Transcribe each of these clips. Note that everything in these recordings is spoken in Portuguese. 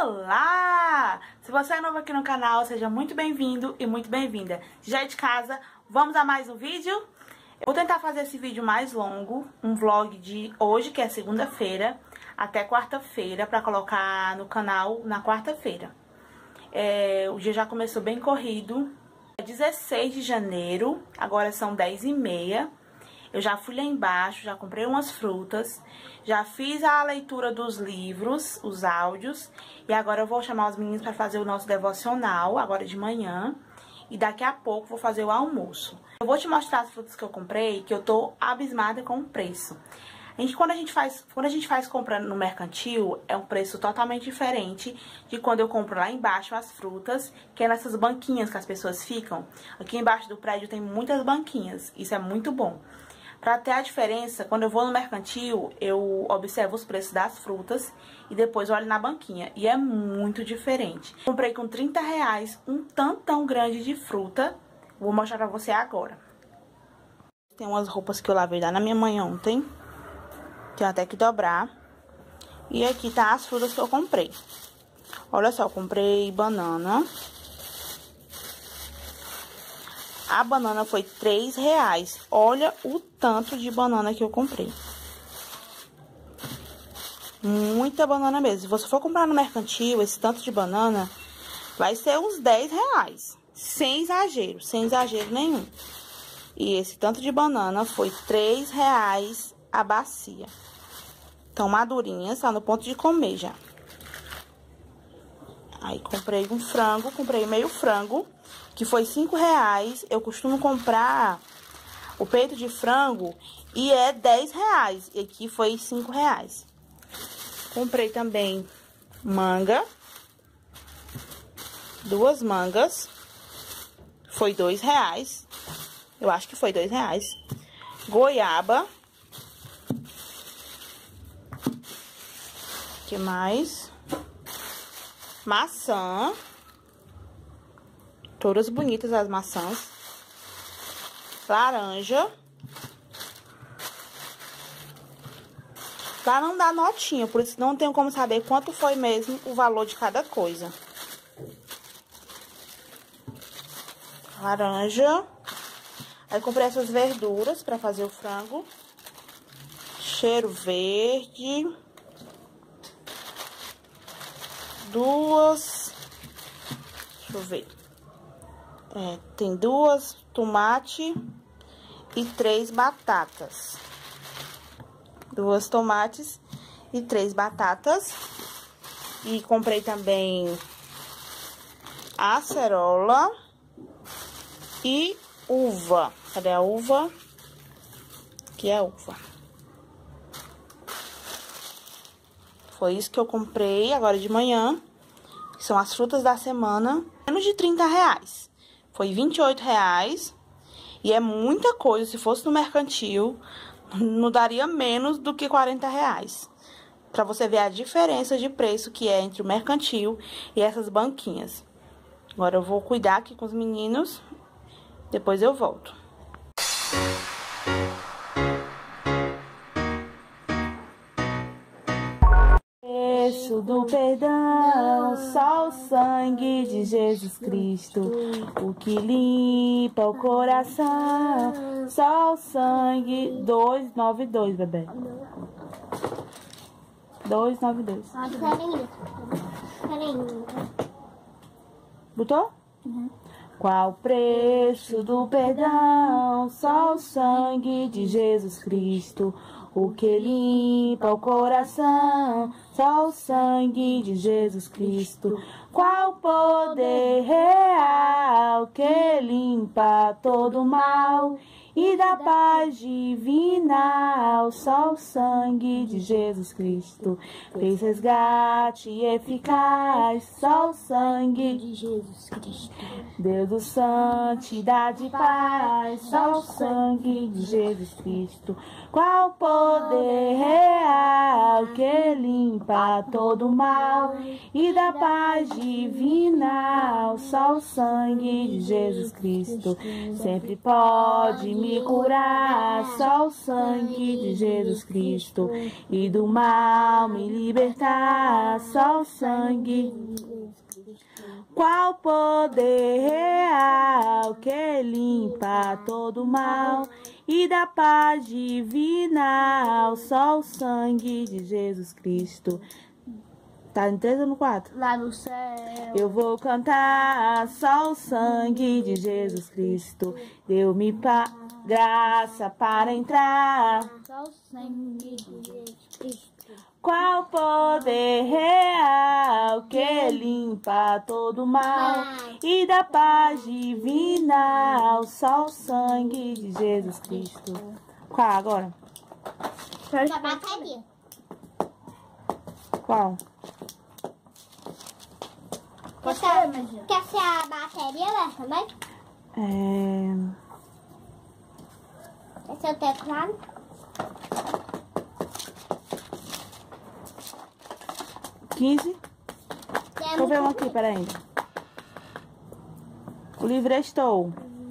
Olá! Se você é novo aqui no canal, seja muito bem-vindo e muito bem-vinda. Já é de casa, vamos a mais um vídeo? Eu vou tentar fazer esse vídeo mais longo, um vlog de hoje, que é segunda-feira, até quarta-feira, pra colocar no canal na quarta-feira. O dia já começou bem corrido. É 16 de janeiro, agora são 10h30. Eu já fui lá embaixo, já comprei umas frutas, já fiz a leitura dos livros, os áudios, e agora eu vou chamar os meninos para fazer o nosso devocional, agora de manhã, e daqui a pouco vou fazer o almoço. Eu vou te mostrar as frutas que eu comprei, que eu tô abismada com o preço. Quando a gente faz comprando no mercantil, é um preço totalmente diferente de quando eu compro lá embaixo as frutas, que é nessas banquinhas que as pessoas ficam. Aqui embaixo do prédio tem muitas banquinhas, isso é muito bom. Pra ter a diferença, quando eu vou no mercantil, eu observo os preços das frutas e depois olho na banquinha. E é muito diferente. Comprei com R$30 um tantão grande de fruta. Vou mostrar pra você agora. Tem umas roupas que eu lavei lá na minha mãe ontem. Tenho até que dobrar. E aqui tá as frutas que eu comprei. Olha só, eu comprei banana. A banana foi R$3. Olha o tanto de banana que eu comprei. Muita banana mesmo. Se você for comprar no mercantil, esse tanto de banana, vai ser uns R$10. Sem exagero nenhum. E esse tanto de banana foi R$3 a bacia. Estão madurinhas, tá no ponto de comer já. Aí comprei um frango, comprei meio frango, que foi R$5. Eu costumo comprar o peito de frango e é R$10. E aqui foi R$5. Comprei também manga. 2 mangas. Foi R$2. Eu acho que foi R$2. Goiaba. O que mais? Maçã. Todas bonitas as maçãs. Laranja. Lá não dá notinha, por isso não tenho como saber quanto foi mesmo o valor de cada coisa. Laranja. Aí comprei essas verduras pra fazer o frango. Cheiro verde. 2. Deixa eu ver. Tem 2 tomate e 3 batatas. 2 tomates e 3 batatas. E comprei também acerola e uva. Cadê a uva? Aqui é a uva. Foi isso que eu comprei agora de manhã. São as frutas da semana. Menos de R$30. Foi R$28. E é muita coisa. Se fosse no mercantil, não daria menos do que R$40. Pra você ver a diferença de preço que é entre o mercantil e essas banquinhas. Agora eu vou cuidar aqui com os meninos. Depois eu volto. Preço do perdão, só o sangue de Jesus Cristo, o que limpa o coração, só o sangue. 292, bebê. 292. Botou? Uhum. Qual o preço do perdão? Só o sangue de Jesus Cristo, o que limpa o coração, só o sangue de Jesus Cristo. Qual o poder real que limpa todo mal e dá paz divinal, só o sangue de Jesus Cristo fez resgate eficaz, só o sangue de Jesus Cristo. Deus do santidade e paz, só o sangue de Jesus Cristo. Qual o poder real que limpa todo mal e dá paz divinal, só o sangue de Jesus Cristo sempre pode me me curar, só o sangue de Jesus Cristo. E do mal me libertar, só o sangue. Qual poder real que limpa todo mal e dá paz divinal, só o sangue de Jesus Cristo. Tá no 3 ou no 4? Lá no céu. Eu vou cantar, só o sangue de Jesus Cristo deu-me graça para entrar. Só o sangue de Jesus Cristo. Qual poder real que limpa todo mal e dá paz divinal, só o sangue de Jesus Cristo. Qual agora? A bateria. Qual? Quer ser a bateria lá também? Quer ser o teclado? Deixa eu ver um aqui, peraí. O livro estou.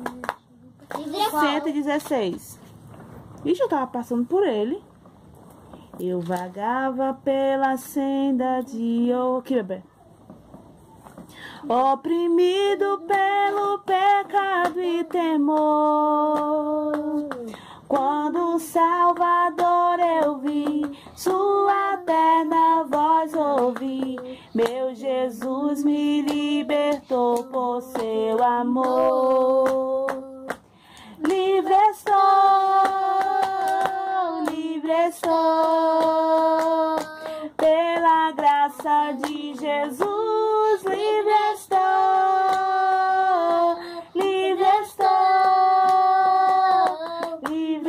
116. Ixi, eu tava passando por ele. Eu vagava pela senda de... Aqui, bebê. Oprimido pelo pecado e temor, quando o Salvador eu vi, sua terna voz ouvi, meu Jesus me libertou por seu amor. Livre estou, pela graça de Jesus, livre estou, livre estou, livre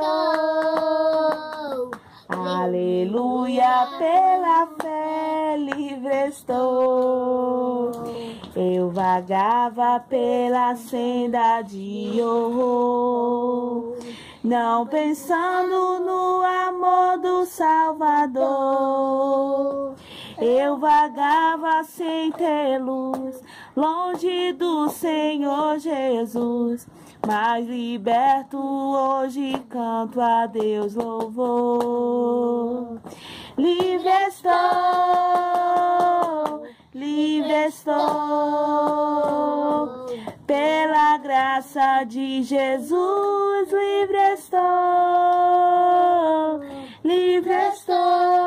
estou. Aleluia, pela fé, livre estou. Eu vagava pela senda de horror, não pensando no amor do Salvador. Eu vagava sem ter luz, longe do Senhor Jesus, mas liberto hoje canto a Deus louvor. Livre estou, pela graça de Jesus, livre estou, livre estou,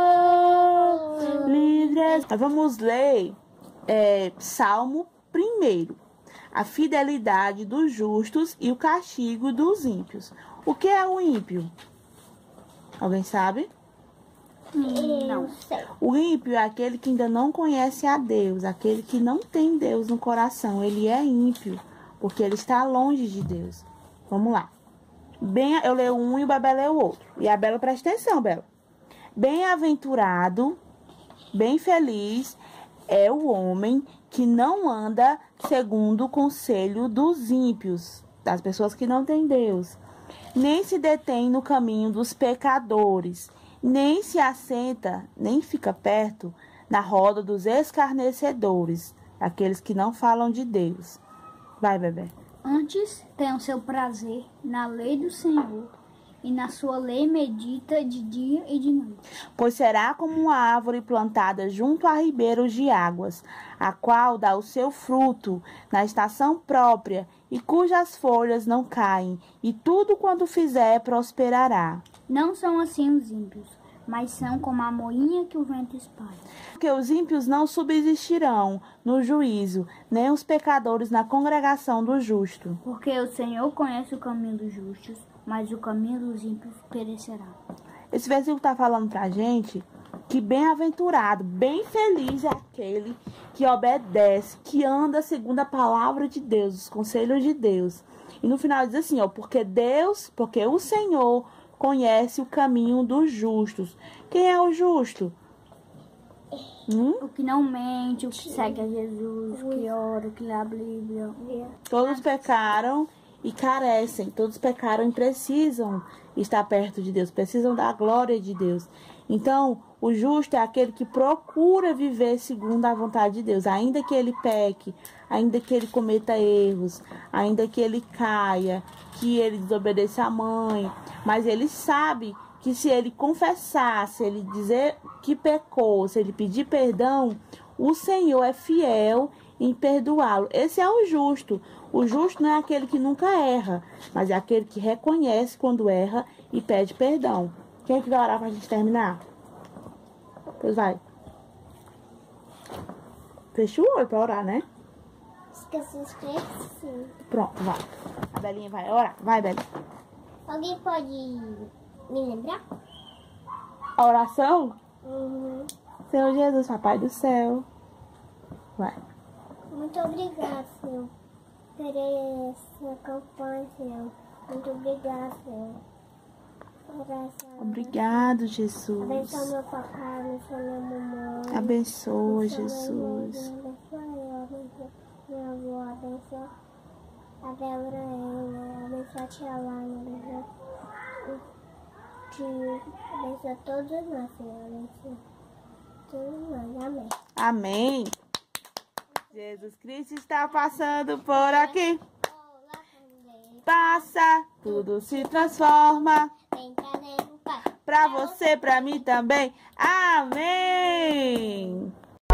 livre estou. Vamos ler Salmo 1, a fidelidade dos justos e o castigo dos ímpios. O que é o ímpio? Alguém sabe? Não sei. O ímpio é aquele que ainda não conhece a Deus, aquele que não tem Deus no coração. Ele é ímpio, porque ele está longe de Deus. Vamos lá. Eu leio um e o Bebé lê o outro. E a Bela, presta atenção, Bela. Bem-aventurado, bem feliz é o homem que não anda segundo o conselho dos ímpios, das pessoas que não têm Deus, nem se detém no caminho dos pecadores, nem se assenta, nem fica perto na roda dos escarnecedores, aqueles que não falam de Deus. Vai, Bebé. Antes tem o seu prazer na lei do Senhor, e na sua lei medita de dia e de noite. Pois será como uma árvore plantada junto a ribeiros de águas, a qual dá o seu fruto na estação própria, e cujas folhas não caem, e tudo quanto fizer prosperará. Não são assim os ímpios, mas são como a moinha que o vento espalha. Porque os ímpios não subsistirão no juízo, nem os pecadores na congregação do justo. Porque o Senhor conhece o caminho dos justos, mas o caminho dos ímpios perecerá. Esse versículo está falando pra gente que bem-aventurado, bem feliz é aquele que obedece, que anda segundo a palavra de Deus, os conselhos de Deus. E no final diz assim, ó, porque o Senhor conhece o caminho dos justos. Quem é o justo? O que não mente, o que segue a Jesus, o que ora, o que lê a Bíblia. Todos pecaram e carecem, todos pecaram e precisam estar perto de Deus, precisam da glória de Deus. Então, O justo é aquele que procura viver segundo a vontade de Deus, ainda que ele peque, ainda que ele cometa erros, ainda que ele caia, que ele desobedeça a mãe, mas ele sabe que se ele confessar, se ele dizer que pecou, se ele pedir perdão, o Senhor é fiel em perdoá-lo. Esse é o justo. O justo não é aquele que nunca erra, mas é aquele que reconhece quando erra e pede perdão. Quem é que vai orar pra gente terminar? Pois vai. Fecha o olho pra orar, né? Esqueci. Pronto, vai. A Belinha vai orar. Vai, Belinha. Alguém pode me lembrar? A oração? Uhum. Senhor Jesus, Papai do céu. Vai. Muito obrigada, Senhor, por essa campanha, Senhor. Muito obrigada, Senhor. Obrigado, Jesus. Abençoa meu papai, abençoa minha mamãe. Abençoa, Jesus. Abençoa eu, abençoa minha avó, abençoa a Débora, abençoa a tia Lana, abençoa o tio, abençoa todos nós, Senhor. Abençoa todos nós. Amém. Amém. Jesus Cristo está passando por aqui. Passa, tudo se transforma. Pra você, pra mim também. Amém.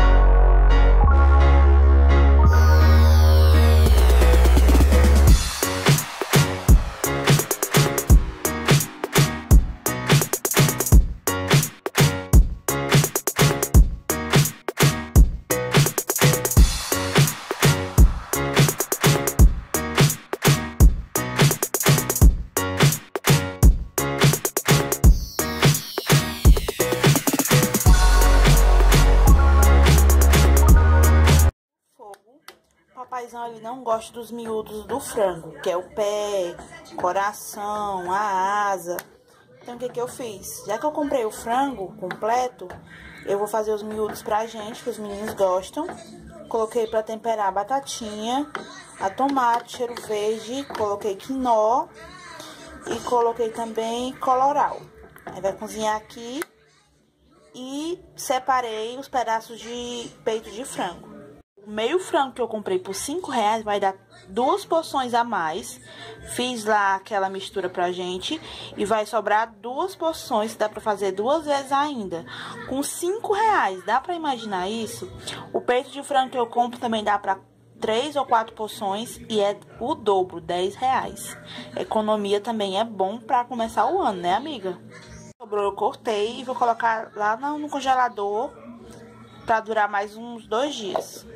Papaizão, ele não gosta dos miúdos do frango, que é o pé, coração, a asa. Então, o que eu fiz? Já que eu comprei o frango completo, eu vou fazer os miúdos pra gente, que os meninos gostam. Coloquei pra temperar a batatinha, a tomate, cheiro verde, coloquei quinó e coloquei também coloral. Aí vai cozinhar aqui e separei os pedaços de peito de frango. O meio frango que eu comprei por R$5 vai dar 2 porções a mais. Fiz lá aquela mistura pra gente e vai sobrar 2 porções, dá pra fazer 2 vezes ainda. Com R$5, dá pra imaginar isso? O peito de frango que eu compro também dá pra 3 ou 4 porções e é o dobro, R$10. Economia também é bom pra começar o ano, né, amiga? Sobrou, eu cortei e vou colocar lá no congelador pra durar mais uns 2 dias.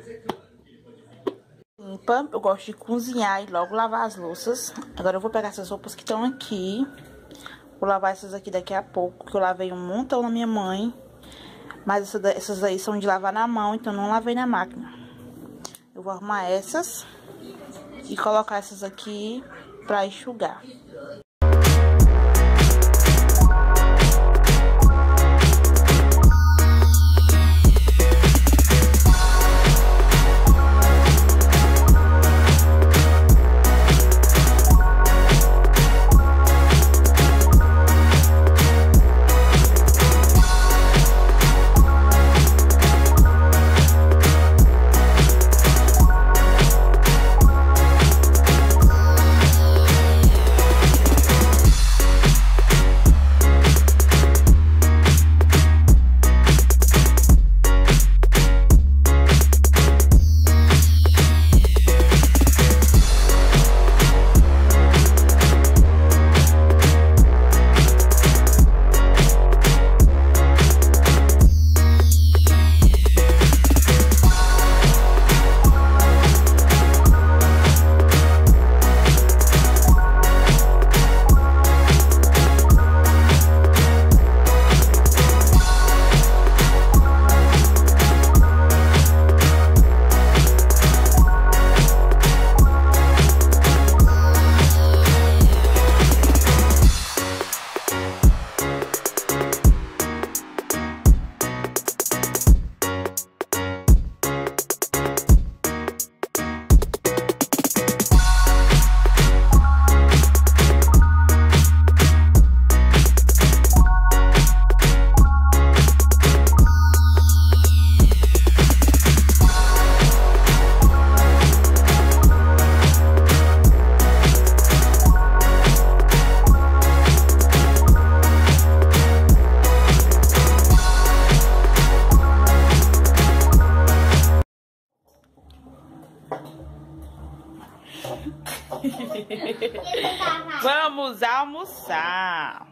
Limpa, eu gosto de cozinhar e logo lavar as louças. Agora eu vou pegar essas roupas que estão aqui. Vou lavar essas aqui daqui a pouco, que eu lavei um montão na minha mãe. Mas essas aí são de lavar na mão, então não lavei na máquina. Eu vou arrumar essas e colocar essas aqui pra enxugar. Vamos almoçar.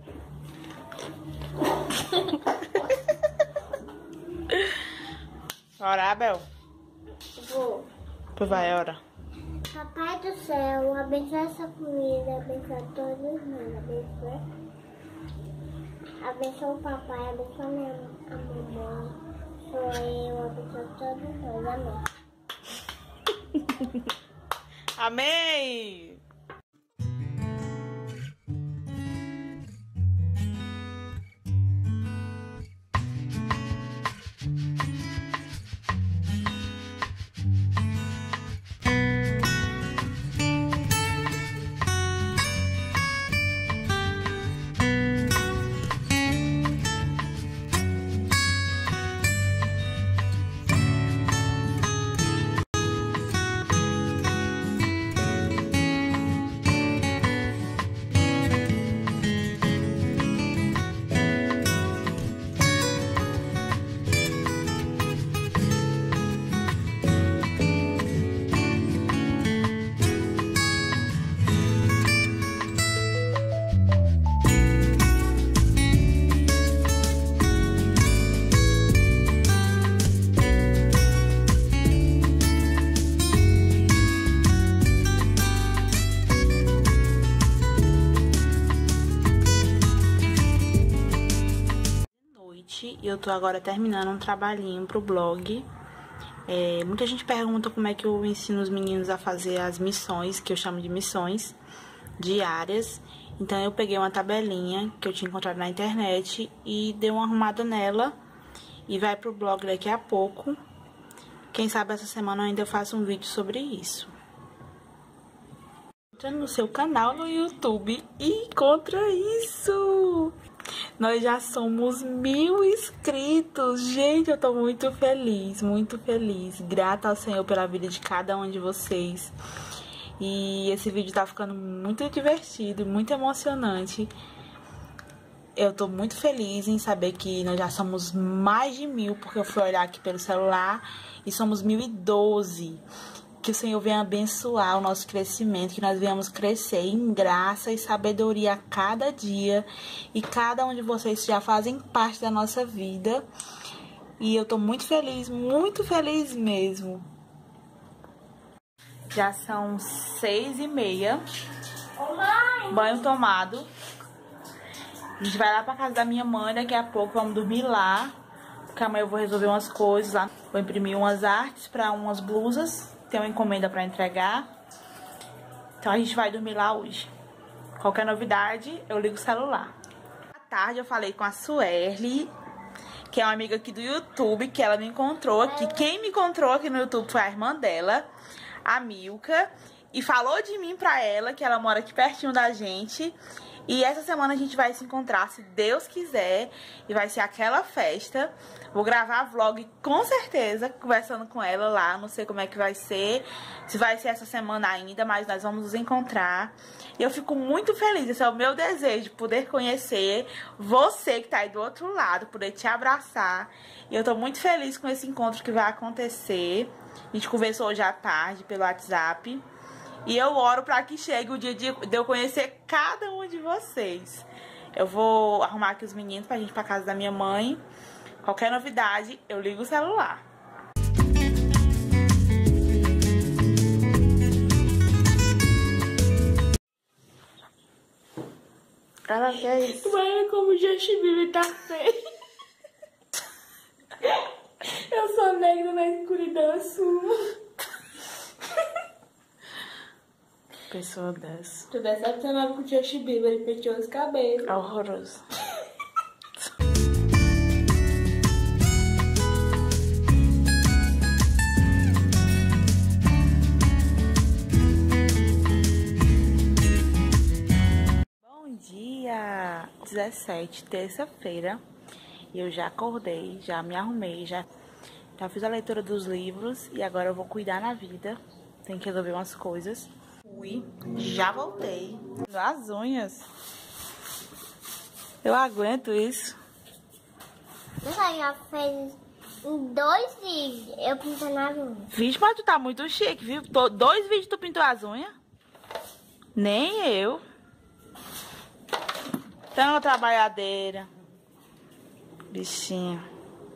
Orar, Bel? Vou. Pois vai, ora. Papai do céu, abençoa essa comida, abençoa todos nós, abençoa. Abençoa o papai, abençoa a mamãe, sou eu, abençoa todos nós, amém. Amém! E eu tô agora terminando um trabalhinho pro blog. Muita gente pergunta como é que eu ensino os meninos a fazer as missões, que eu chamo de missões diárias. Então eu peguei uma tabelinha que eu tinha encontrado na internet e dei uma arrumada nela e vai pro blog daqui a pouco. Quem sabe essa semana eu ainda faço um vídeo sobre isso. Entra no seu canal no YouTube e encontra isso! Nós já somos 1000 inscritos. Gente, eu tô muito feliz, muito feliz. Grata ao Senhor pela vida de cada um de vocês. E esse vídeo tá ficando muito divertido, muito emocionante. Eu tô muito feliz em saber que nós já somos mais de 1000, porque eu fui olhar aqui pelo celular e somos 1012. Que o Senhor venha abençoar o nosso crescimento, que nós venhamos crescer em graça e sabedoria a cada dia. E cada um de vocês já fazem parte da nossa vida. E eu tô muito feliz mesmo. Já são 6h30. Banho tomado. A gente vai lá pra casa da minha mãe, daqui a pouco vamos dormir lá. Porque amanhã eu vou resolver umas coisas lá. Vou imprimir umas artes pra umas blusas. Tem uma encomenda pra entregar. Então a gente vai dormir lá hoje. Qualquer novidade, eu ligo o celular. À tarde eu falei com a Sueli, que é uma amiga aqui do YouTube, que ela me encontrou aqui. Quem me encontrou aqui no YouTube foi a irmã dela, a Milka. E falou de mim pra ela, que ela mora aqui pertinho da gente. E essa semana a gente vai se encontrar, se Deus quiser, e vai ser aquela festa. Vou gravar vlog com certeza, conversando com ela lá, não sei como é que vai ser, se vai ser essa semana ainda, mas nós vamos nos encontrar. E eu fico muito feliz, esse é o meu desejo, poder conhecer você que tá aí do outro lado, poder te abraçar. E eu tô muito feliz com esse encontro que vai acontecer. A gente conversou hoje à tarde pelo WhatsApp. E eu oro pra que chegue o dia de eu conhecer cada um de vocês. Eu vou arrumar aqui os meninos pra gente ir pra casa da minha mãe. Qualquer novidade, eu ligo o celular. Ela quer isso. Olha como o Justin Bieber tá feio. Eu sou negra na escuridão, assumo. Pessoa dessa. Tô decepcionada com o Justin Bieber, ele penteou os cabelos. É horroroso. Bom dia! 17, terça-feira. E eu já acordei, já me arrumei, já fiz a leitura dos livros e agora eu vou cuidar na vida. Tem que resolver umas coisas. Fui, já voltei. As unhas. Eu aguento isso. Você já fez em 2 vídeos eu pintando as unhas. Vixe, mas tu tá muito chique, viu? 2 vídeos tu pintou as unhas? Nem eu. Tão trabalhadeira. Bichinho.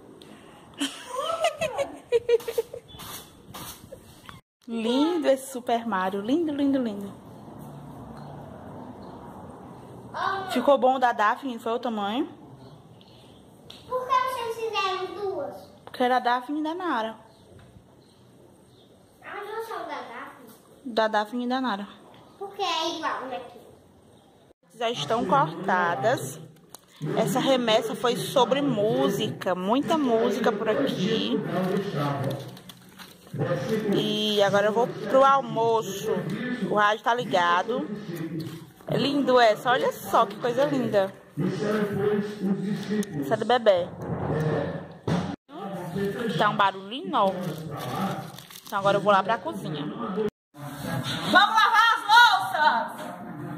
Lindo esse Super Mario. Lindo, lindo, lindo. Ficou bom o da Daphne? Foi o tamanho? Por que vocês fizeram duas? Porque era a Daphne e da Nara. As duas são da Daphne? Da Daphne e da Nara. Porque é igual daqui. Já estão cortadas. Essa remessa foi sobre música. Muita música por aqui. E agora eu vou pro almoço. O rádio tá ligado. É lindo essa. Olha só que coisa linda. Essa é do bebê. Tá um barulho enorme. Então agora eu vou lá pra cozinha. Vamos lavar as louças!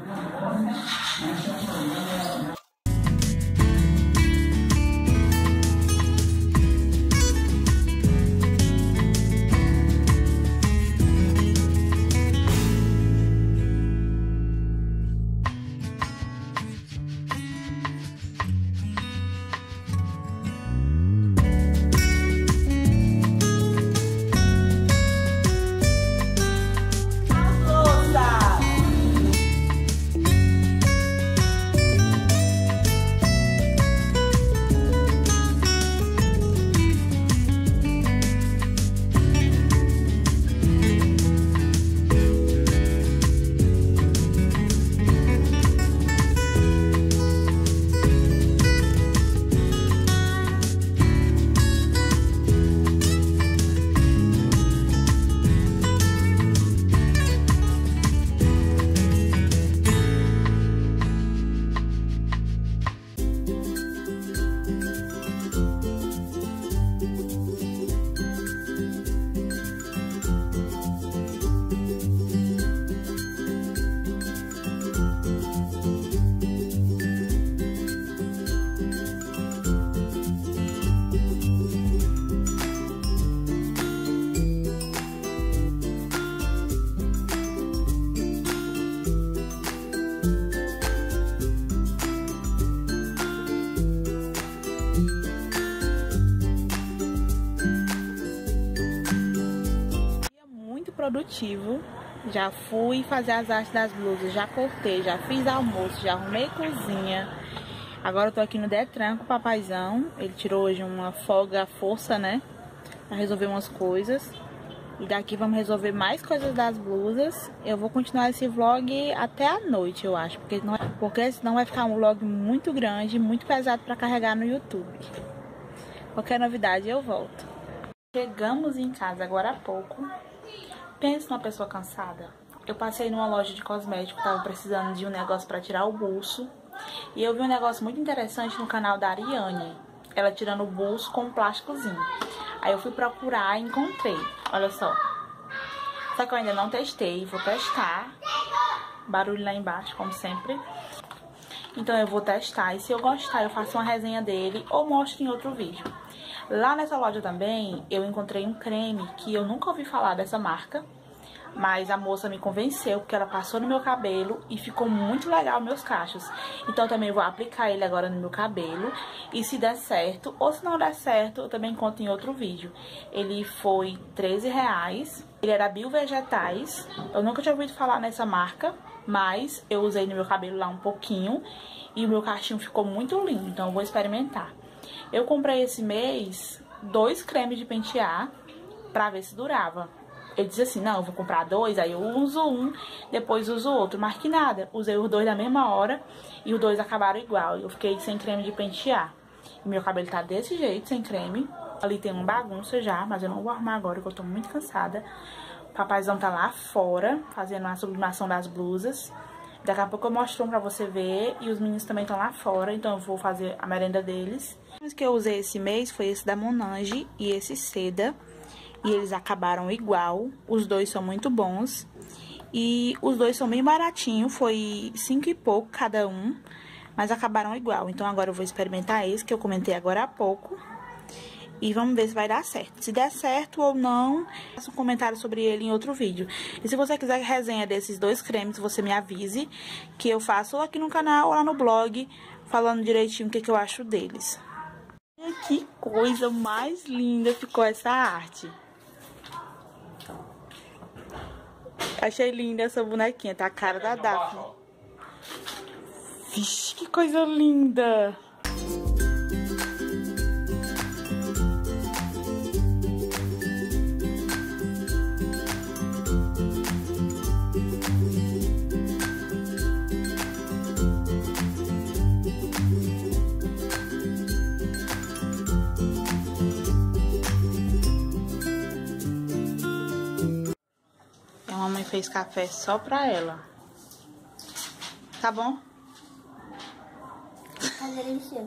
Produtivo, já fui fazer as artes das blusas, já cortei, já fiz almoço, já arrumei cozinha. Agora eu tô aqui no Detran com o papaizão. Ele tirou hoje uma folga à força, né, pra resolver umas coisas. E daqui vamos resolver mais coisas das blusas. Eu vou continuar esse vlog até a noite, eu acho, porque senão vai ficar um vlog muito grande, muito pesado pra carregar no YouTube. Qualquer novidade eu volto. Chegamos em casa agora há pouco. Pensa numa pessoa cansada. Eu passei numa loja de cosmético, tava precisando de um negócio pra tirar o buço. E eu vi um negócio muito interessante no canal da Ariane. Ela tirando o buço com um plásticozinho. Aí eu fui procurar e encontrei. Olha só. Só que eu ainda não testei, vou testar. Barulho lá embaixo, como sempre. Então eu vou testar. E se eu gostar, eu faço uma resenha dele ou mostro em outro vídeo. Lá nessa loja também, eu encontrei um creme que eu nunca ouvi falar dessa marca. Mas a moça me convenceu, porque ela passou no meu cabelo e ficou muito legal meus cachos. Então eu também vou aplicar ele agora no meu cabelo. E se der certo, ou se não der certo, eu também conto em outro vídeo. Ele foi R$13. Ele era Biovegetais. Eu nunca tinha ouvido falar nessa marca, mas eu usei no meu cabelo lá um pouquinho. E o meu cachinho ficou muito lindo, então eu vou experimentar. Eu comprei esse mês 2 cremes de pentear pra ver se durava. Eu disse assim, não, eu vou comprar 2, aí eu uso um, depois uso outro. Mas que nada, usei os 2 na mesma hora e os 2 acabaram igual. Eu fiquei sem creme de pentear. E meu cabelo tá desse jeito, sem creme. Ali tem uma bagunça já, mas eu não vou arrumar agora, porque eu tô muito cansada. O papaizão tá lá fora, fazendo a sublimação das blusas. Daqui a pouco eu mostro um pra você ver. E os meninos também estão lá fora, então eu vou fazer a merenda deles. Os que eu usei esse mês foi esse da Monange e esse Seda. E eles acabaram igual. Os 2 são muito bons. E os 2 são bem baratinhos. Foi 5 e pouco cada um. Mas acabaram igual. Então agora eu vou experimentar esse que eu comentei agora há pouco. E vamos ver se vai dar certo. Se der certo ou não, faça um comentário sobre ele em outro vídeo. E se você quiser resenha desses 2 cremes, você me avise, que eu faço aqui no canal ou lá no blog, falando direitinho o que eu acho deles. Olha que coisa mais linda ficou essa arte. Achei linda essa bonequinha, tá a cara da Daphne. Vixe, que coisa linda! A mamãe fez café só pra ela. Tá bom? Tá delicioso.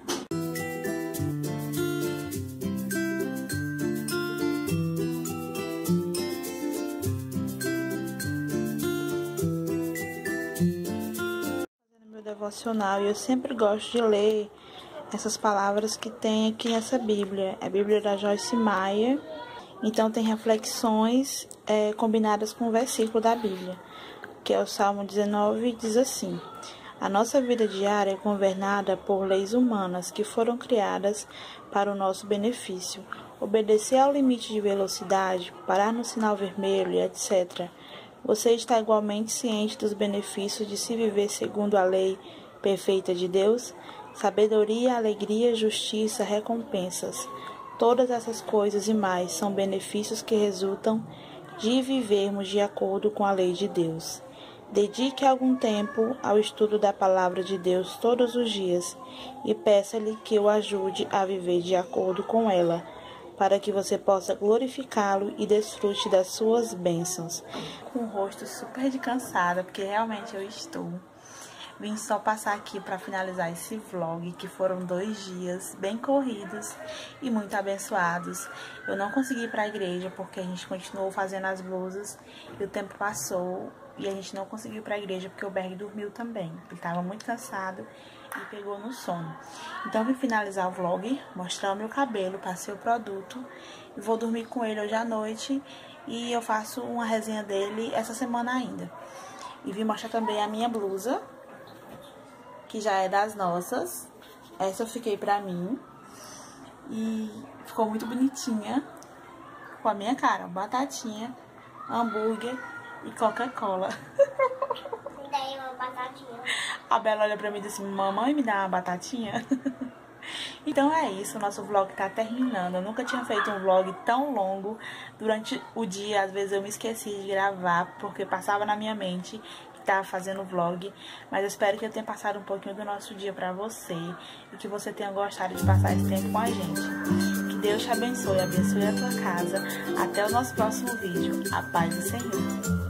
Fazendo meu devocional, e eu sempre gosto de ler essas palavras que tem aqui nessa Bíblia. É a Bíblia da Joyce Meyer. Então tem reflexões combinadas com o versículo da Bíblia, que é o Salmo 19, diz assim: a nossa vida diária é governada por leis humanas que foram criadas para o nosso benefício. Obedecer ao limite de velocidade, parar no sinal vermelho e etc. Você está igualmente ciente dos benefícios de se viver segundo a lei perfeita de Deus? Sabedoria, alegria, justiça, recompensas. Todas essas coisas e mais são benefícios que resultam de vivermos de acordo com a lei de Deus. Dedique algum tempo ao estudo da palavra de Deus todos os dias e peça-lhe que o ajude a viver de acordo com ela, para que você possa glorificá-lo e desfrute das suas bênçãos. Com o rosto super de cansada, porque realmente eu estou. Vim só passar aqui para finalizar esse vlog, que foram 2 dias bem corridos e muito abençoados. Eu não consegui ir para a igreja porque a gente continuou fazendo as blusas e o tempo passou e a gente não conseguiu ir para a igreja porque o Berg dormiu também. Ele estava muito cansado e pegou no sono. Então vim finalizar o vlog, mostrar o meu cabelo, passei o produto e vou dormir com ele hoje à noite e eu faço uma resenha dele essa semana ainda. E vim mostrar também a minha blusa, que já é das nossas. Essa eu fiquei pra mim. E ficou muito bonitinha. Com a minha cara, batatinha, hambúrguer e Coca-Cola. Me dá aí uma batatinha. A Bela olha pra mim e diz assim: mamãe, me dá uma batatinha? Então é isso, o nosso vlog tá terminando. Eu nunca tinha feito um vlog tão longo. Durante o dia, às vezes eu me esqueci de gravar, porque passava na minha mente que tava fazendo vlog. Mas eu espero que eu tenha passado um pouquinho do nosso dia pra você e que você tenha gostado de passar esse tempo com a gente. Que Deus te abençoe a tua casa. Até o nosso próximo vídeo. A paz do Senhor.